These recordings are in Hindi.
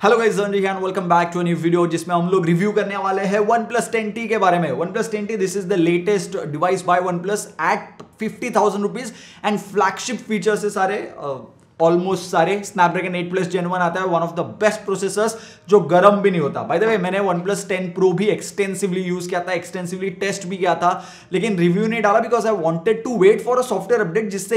Hello guys, journey and welcome back to a new video जिसमें हम लोग रिव्यू करने वाले हैं OnePlus 10T के बारे में। OnePlus 10T this is the latest device by OnePlus at 50,000 rupees and flagship features है सारे, ऑलमोस्ट सारे। स्नैपड्रैगन 8 Plus Gen 1 आता है, one of the best processors जो गर्म भी नहीं होता। बाय द वे मैंने OnePlus 10 Pro भी एक्सटेंसिवली यूज किया था, एक्सटेंसिवली टेस्ट भी किया था, लेकिन रिव्यू नहीं डाला because I wanted to wait for a software update जिससे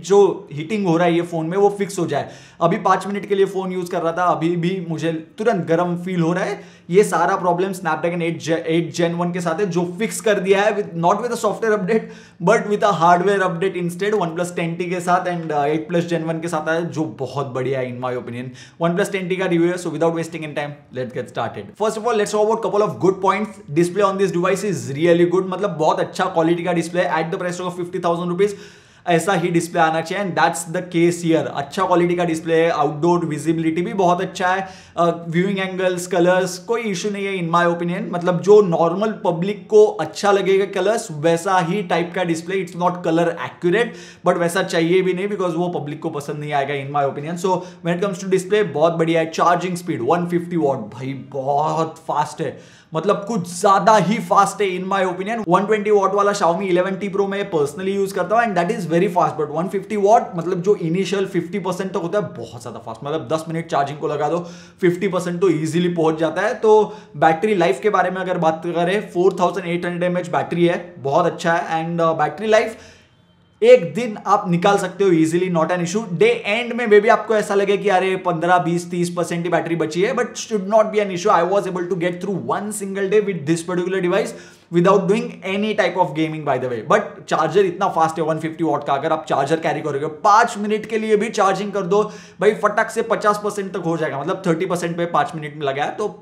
हीटिंग हो रहा है ये फोन में वो फिक्स हो जाए। अभी 5 मिनट के लिए फोन यूज कर रहा था, अभी भी मुझे तुरंत गर्म फील हो रहा है। ये सारा प्रॉब्लम स्नैपड्रैगन 8 Gen 1 के साथ है, जो फिक्स कर दिया है not with a software update but with a hardware update instead OnePlus 10T के साथ एंड 8 Plus Gen 1 के साथ है, जो बहुत बढ़िया है in my opinion. OnePlus 10T का रिव्यू है, so without wasting in time let's get started. First of all let's talk about couple of good points. Display on this device is really good, मतलब बहुत अच्छा क्वालिटी का display at the price of 50,000 rupees. ऐसा ही डिस्प्ले आना चाहिए and that's the case here. अच्छा क्वालिटी का डिस्प्ले है, आउटडोर विजिबिलिटी भी बहुत अच्छा है, व्यूइंग एंगल्स, कलर्स कोई इशू नहीं है इन माय ओपिनियन। मतलब जो नॉर्मल पब्लिक को अच्छा लगेगा कलर्स, वैसा ही टाइप का display. It's not colour accurate but वैसा चाहिए भी नहीं बिकॉज वो पब्लिक को पसंद नहीं आएगा in my opinion. So when it comes to display बहुत बढ़िया है। चार्जिंग स्पीड 150 वॉट, भाई बहुत फास्ट है, मतलब कुछ ज्यादा ही फास्ट है इन माय ओपिनियन। 120 वॉट वाला Xiaomi 11T Pro में पर्सनली यूज करता हूं and that is very fast, but 150 watt मतलब जो इनिशियल 50% तक होता है बहुत ज्यादा फास्ट। मतलब 10 मिनट चार्जिंग को लगा दो, 50% तो इजीली पहुंच जाता है। तो बैटरी लाइफ के बारे में अगर बात करें, 4800 mAh बैटरी है, बहुत अच्छा है एंड बैटरी लाइफ एक दिन आप निकाल सकते हो easily, not an issue. Day end में मे बी आपको ऐसा लगे कि अरे 15, 20, 30% ही बैटरी बची है, but should not be an issue. I was able to get through one single day with this particular device without doing any type of gaming by the way. But charger इतना फास्ट है 150 वॉट का, अगर आप चार्जर कैरी करोगे 5 मिनट के लिए भी चार्जिंग कर दो भाई, फटक से 50% तक हो जाएगा। मतलब 30% पे 5 मिनट में लगा है तो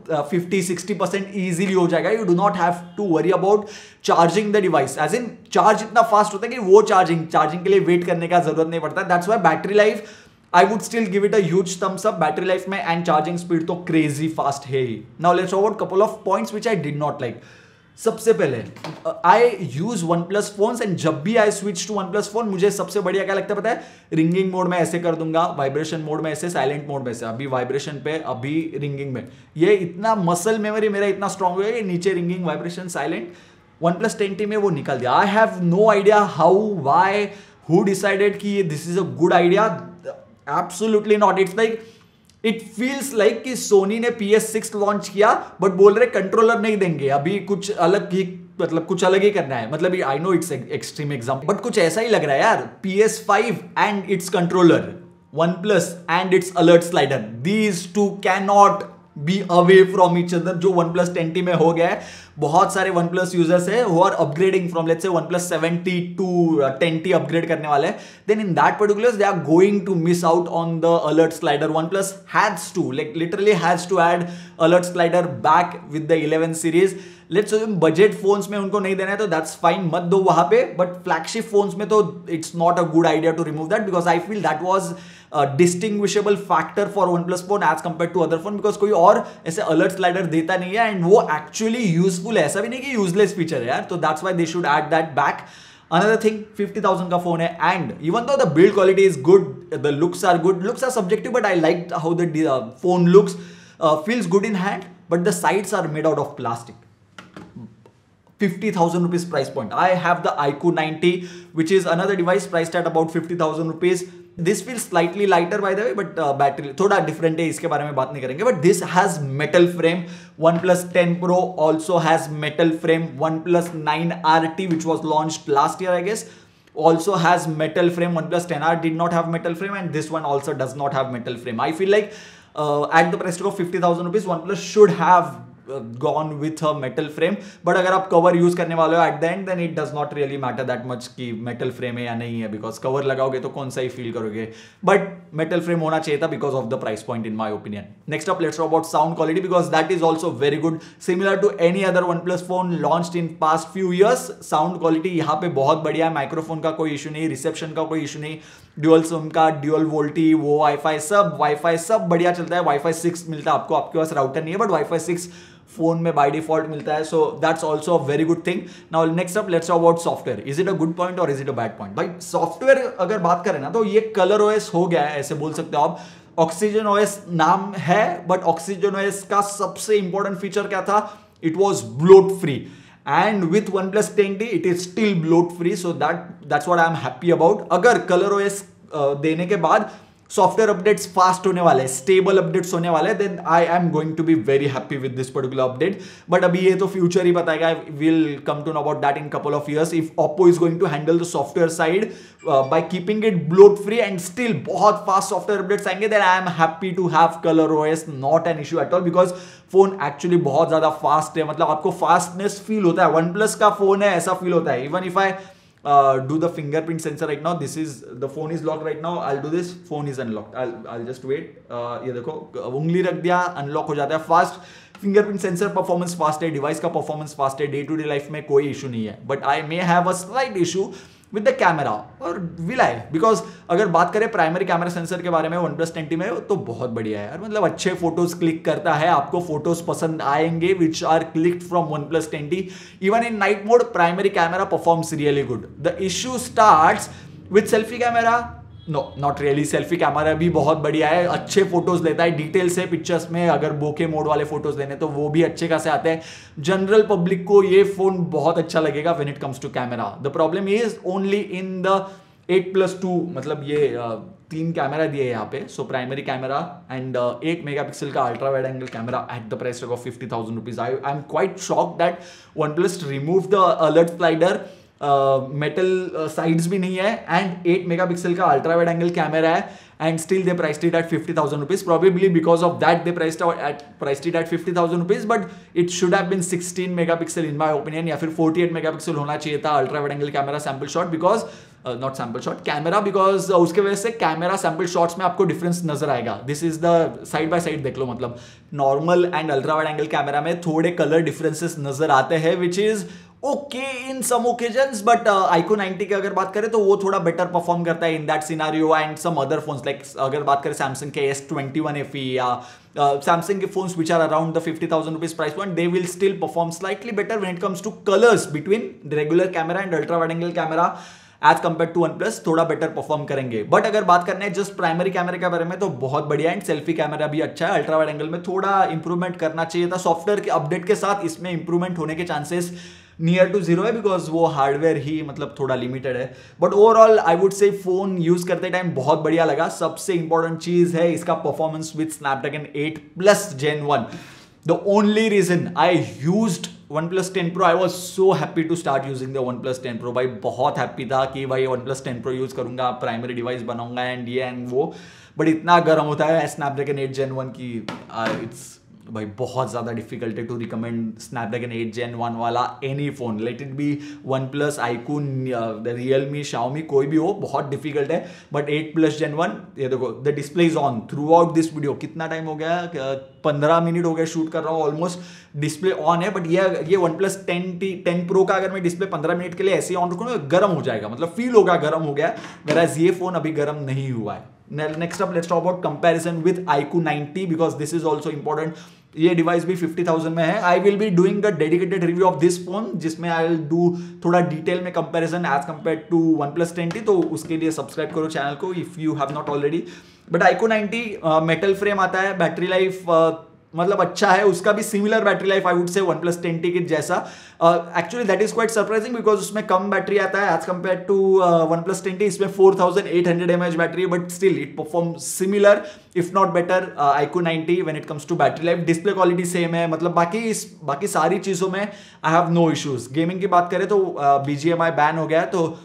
50-60% इजीली हो जाएगा। You do not have to worry about charging the device, as in charge इतना फास्ट होता है कि वो चार्जिंग के लिए वेट करने का जरूरत नहीं पड़ता। That's why battery life I would still give it a huge thumbs up battery life में, एंड चार्जिंग स्पीड तो क्रेजी फास्ट है ही। Now let's talk about couple of points which I did not like. सबसे पहले I use OnePlus phones and जब भी I switch to OnePlus phone मुझे सबसे बढ़िया क्या लगता है पता है? रिंगिंग मोड में ऐसे कर दूंगा, वाइब्रेशन मोड में ऐसे, साइलेंट मोड में ऐसे। अभी वाइब्रेशन पे, अभी रिंगिंग में। ये इतना मसल मेमोरी मेरा इतना स्ट्रांग हो गया कि नीचे ringing, vibration, silent. OnePlus 10T में वो निकल दिया। I have no idea how, why, who decided कि this is a good idea. Absolutely not. It's like it feels like कि सोनी ने PS6 लॉन्च किया बट बोल रहे कंट्रोलर नहीं देंगे, अभी कुछ अलग ही, मतलब कुछ अलग ही करना है। मतलब I know it's extreme example but कुछ ऐसा ही लग रहा है यार। PS5 and its controller, OnePlus and its alert slider, these two can not be away from each other, जो OnePlus 10T में हो गया है। बहुत सारे OnePlus यूजर्स है who are upgrading from let's say OnePlus 7T to 10T upgrade करने वाले हैं, then in that particular they are going to miss out on the alert slider. OnePlus has to, like literally has to add alert slider back with the 11 series. Let's budget phones में उनको नहीं देना है तो दैट्स फाइन, मत दो वहां पे, बट फ्लैगशिप फोन्स में तो it's not a good idea to remove that because I feel that was distinguishable factor for OnePlus phone as compare to other phone, because कोई और ऐसे अलर्ट स्लाइडर देता नहीं है एंड वो एक्चुअली यूजफुल है, ऐसा भी नहीं कि यूजलेस फीचर है यार। तो that's why they should add that back. Another thing, 50,000 का फोन है and even though the build quality is good, the looks are good. Looks are subjective, but I liked how the phone looks, feels good in hand, but the sides are made out of plastic. 50,000 rupees price point. I have the iQOO 90, which is another device priced at about 50,000 rupees. This feels slightly lighter by the way, but battery थोड़ा different है, इसके बारे में बात नहीं करेंगे। But this has metal frame. OnePlus 10 Pro also has metal frame. OnePlus 9RT, which was launched last year, I guess, also has metal frame. OnePlus 10R did not have metal frame, and this one also does not have metal frame. I feel like at the price of 50,000 rupees, OnePlus should have gone with a metal frame, but अगर आप कवर यूज करने वाले हो at the end, then it does not really matter that much कि metal frame है या नहीं है, because कवर लगाओगे तो कौन सा ही फील करोगे, but metal frame होना चाहिए था because of the price point in my opinion. Next up, let's talk about sound quality because that is also very good, similar to any other OnePlus phone launched in past few years. Sound quality यहाँ पे बहुत बढ़िया है, माइक्रोफोन का कोई इशू नहीं, रिसेप्शन का कोई इशू नहीं, ड्यूअल सिम का, ड्यूअल वोल्टी, वो वाईफाई सब बढ़िया चलता है। Wi-Fi 6 मिलता है आपको, आपके पास राउटर नहीं है बट Wi-Fi 6 फोन में बाय डिफॉल्ट मिलता है, so that's also a very good thing. Now next up let's talk about software. Is it a good point और is it a bad point? भाई सॉफ्टवेयर अगर बात करें ना तो ये कलर ओएस हो गया है, ऐसे बोल सकते हो आप। ऑक्सीजन ओएस नाम है, बट ऑक्सीजन ओएस का सबसे इंपॉर्टेंट फीचर क्या था? It was bloat free, and with OnePlus 10T it is still bloat free, so that's what I am happy about. अगर कलर ओएस देने के बाद सॉफ्टवेयर अपडेट्स फास्ट होने वाले, स्टेबल अपडेट्स होने वाले, then I am going to be very happy with this particular update. But अभी ये तो फ्यूचर ही बताएगा. Will come to know about that in couple of years if Oppo is going to handle the software side by keeping it bloat free and still बहुत फास्ट सॉफ्टवेयर अपडेट्स आएंगे. Then I am happy to have Color OS, not an issue at all, because phone actually बहुत ज्यादा फास्ट है. मतलब आपको फास्टनेस फील होता है. OnePlus का फोन है ऐसा फील होता है. Even if I do the fingerprint sensor right now, the phone is locked right now, I'll do this, phone is unlocked, I'll just wait. ये देखो उंगली रख दिया, अनलॉक हो जाता है. Fast fingerprint sensor performance fast है, डिवाइस का परफॉर्मेंस फास्ट है, डे टू डे लाइफ में कोई इशू नहीं है. But I may have a slight issue with the camera, और विल आई, बिकॉज अगर बात करें प्राइमरी कैमरा सेंसर के बारे में OnePlus 10T में, तो बहुत बढ़िया है यार. मतलब अच्छे फोटोज क्लिक करता है, आपको फोटोज पसंद आएंगे which are clicked from OnePlus 10T. Even in night mode primary camera performs really good. The issue starts with selfie camera. No, not really. Selfie camera भी बहुत बढ़िया है, अच्छे फोटोज लेता है, डिटेल्स है पिक्चर्स में. अगर बोके मोड वाले फोटोज लेने तो वो भी अच्छे खासे आते हैं. जनरल पब्लिक को ये फोन बहुत अच्छा लगेगा when it comes to camera. The problem is only in the 8+2, मतलब ये 3 कैमरा दिए यहाँ पे. So primary camera and 1 megapixel का ultra wide angle camera at the price of 50,000 rupees. I am quite shocked that OnePlus remove the alert slider. Metal sides भी नहीं है, एंड 8 मेगापिक्सल का अल्ट्रा वाइड एंगल कैमरा है, and still they priced it at 50,000 rupees. Probably because of that they priced it at 50,000 rupees. But it should have been 16 megapixel in my opinion, या फिर 48 मेगापिक्सल होना चाहिए था ultra wide angle camera sample shot, because not sample shot camera, because उसके वजह से कैमरा सैंपल शॉट्स में आपको डिफरेंस नजर आएगा. This is the side by side देख लो. मतलब normal and ultra wide angle camera में थोड़े कलर डिफरेंसेस नजर आते हैं, which is okay in some occasions. But iQOO 90 की अगर बात करें तो वो थोड़ा बेटर परफॉर्म करता है in that scenario. And some other phones like अगर बात करें सैमसंग के S21 FE या सैमसंग के phones which are around the 50,000 rupees price point, they will still perform slightly better when it comes to colours between regular camera and ultra wide angle camera. As compare to OnePlus थोड़ा बेटर परफॉर्म करेंगे. बट अगर बात करना है जस्ट प्राइमरी कैमरे के बारे में, तो बहुत बढ़िया. एंड सेल्फी कैमरा भी अच्छा है. अल्ट्रा वाइड एंगल में थोड़ा इंप्रूवमेंट करना चाहिए था. सॉफ्टवेयर के अपडेट के साथ इसमें इंप्रूवमेंट होने के चांसेस नियर टू जीरो है, बिकॉज वो हार्डवेयर ही मतलब थोड़ा लिमिटेड है. But overall I would say phone use करते टाइम बहुत बढ़िया लगा. सबसे इंपॉर्टेंट चीज है इसका performance with Snapdragon 8+ Gen 1. The only reason I used OnePlus 10 Pro, I was so happy to start using the OnePlus 10 Pro. भाई बहुत हैप्पी था कि भाई OnePlus 10 Pro यूज करूंगा, प्राइमरी डिवाइस बनाऊंगा एंड ये एंड वो. बट इतना गर्म होता है स्नैपड्रैगन 8 Gen 1 की, इट्स भाई बहुत ज़्यादा डिफिकल्ट है टू रिकमेंड स्नैपड्रैगन 8 Gen 1 वाला any phone. Let it be OnePlus, iQOO, Realme, Xiaomi, कोई भी हो, बहुत डिफिकल्ट है. बट 8+ Gen 1, ये देखो the display is on throughout this video. कितना टाइम हो गया? 15 मिनट हो गए शूट कर रहा हूँ ऑलमोस्ट. डिस्प्ले ऑन है. बट ये OnePlus 10 Pro का अगर मैं डिस्प्ले 15 मिनट के लिए ऐसे ऑन रखूँ गर्म हो जाएगा, मतलब फील होगा गर्म हो गया, whereas ये फोन अभी गर्म नहीं हुआ है. Next up, let's talk about comparison with iQOO 90 because this is also important. ये डिवाइस भी 50,000 में है. I will be doing the dedicated review of this phone, जिसमें आई विल डू थोड़ा डिटेल में comparison as compare to OnePlus 10T. तो उसके लिए सब्सक्राइब करो चैनल को if you have not already. But iQOO 90 metal frame आता है. बैटरी लाइफ मतलब अच्छा है, उसका भी similar battery life I would say OnePlus 10T के जैसा. Actually that is quite surprising because उसमें कम बैटरी आता है as compare to OnePlus 10T. इसमें 4800 mAh battery, but still it perform similar if not better iQOO 90 when it comes to battery life. Display quality same है. मतलब बाकी सारी चीजों में I have no issues. Gaming की बात करें तो BGMI बैन हो गया है, तो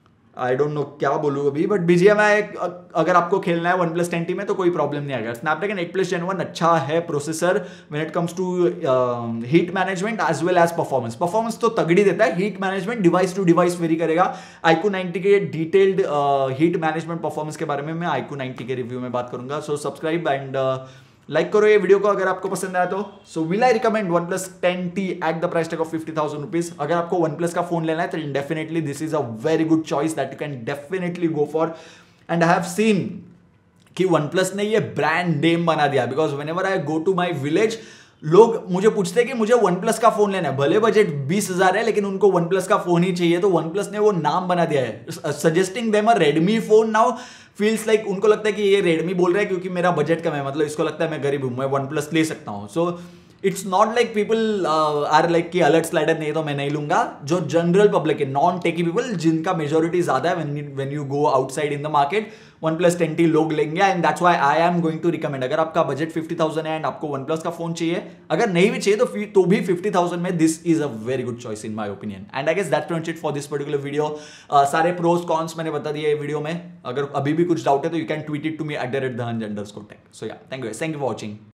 आई डोंट नो क्या बोलूँ अभी. बट BGMI अगर आपको खेलना है OnePlus 10T में तो कोई प्रॉब्लम नहीं आएगा. स्नैपड्रैगन 8+ Gen 1 अच्छा है processor when it comes to heat management as well as performance तो तगड़ी देता है. Heat management device to device vary करेगा. iQOO 90 के डिटेल्ड हीट मैनेजमेंट परफॉर्मेंस के बारे में मैं iQOO 90 के रिव्यू में बात करूंगा. सो सब्सक्राइब एंड लाइक करो ये वीडियो को अगर आपको पसंद आया तो. So will I recommend OnePlus 10T at the price tag of 50,000 rupees. अगर आपको OnePlus का फोन लेना है तो definitely this is a very good choice that you can definitely go for. And I have seen कि OnePlus ने ये ब्रांड नेम बना दिया, because whenever I go to my village लोग मुझे पूछते हैं कि मुझे वन प्लस का फोन लेना है, भले बजट 20,000 है लेकिन उनको वन प्लस का फोन ही चाहिए, तो वन प्लस ने वो नाम बना दिया है suggesting them a Redmi phone now feels like, उनको लगता है कि ये रेडमी बोल रहा है क्योंकि मेरा बजट कम है, मतलब इसको लगता है मैं गरीब हूं, मैं वन प्लस ले सकता हूं। So it's not like people are like कि अलर्ट स्लाइडर नहीं तो मैं नहीं लूंगा। जो जनरल पब्लिक है, नॉन टेकी पीपल, जिनका मेजोरिटी ज्यादा है, when you go outside in the market, OnePlus 10T लोग लेंगे। And that's why I am going to recommend, अगर आपका बजट 50,000 है एंड आपको वन प्लस का फोन चाहिए, अगर नहीं भी चाहिए तो भी 50,000 में this is a very good choice in my opinion. And I guess that's pretty much it for this particular video. सारे प्रोस कॉन्स मैंने बता दिए वीडियो में, अगर अभी भी कुछ डाउट है तो you can tweet it to me @thehanj_tech। So yeah thank you for watching.